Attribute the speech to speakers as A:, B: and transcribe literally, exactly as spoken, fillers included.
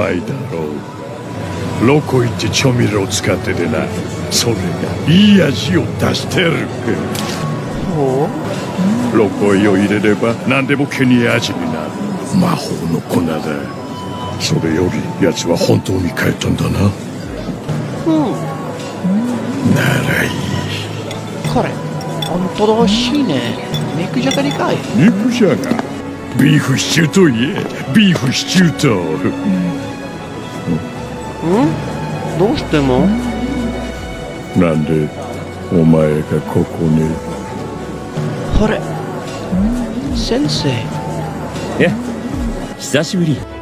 A: まいだろう。ロコイって調味料を使っててな、それがいい味を出してる。
B: ほ
A: うロコイを入れれば何でもケニア味になる魔法の粉だ。それより奴は本当に帰ったんだな。
B: うん
A: ならいい。
B: これ本当だ、欲しいね。肉じゃがりかい。
A: 肉じゃがビーフシチューといえビーフシチューと。
B: うんどうしても。
A: なんでお前がここに。
B: これ先生。
C: え久しぶり。